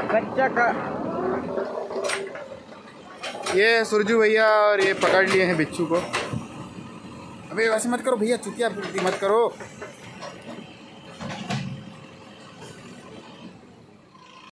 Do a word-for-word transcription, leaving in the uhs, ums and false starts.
बच्चा का ये सुरजू भैया और ये पकड़ लिए हैं बिच्छू को। अबे वैसे मत करो भैया, चुतिया मत करो।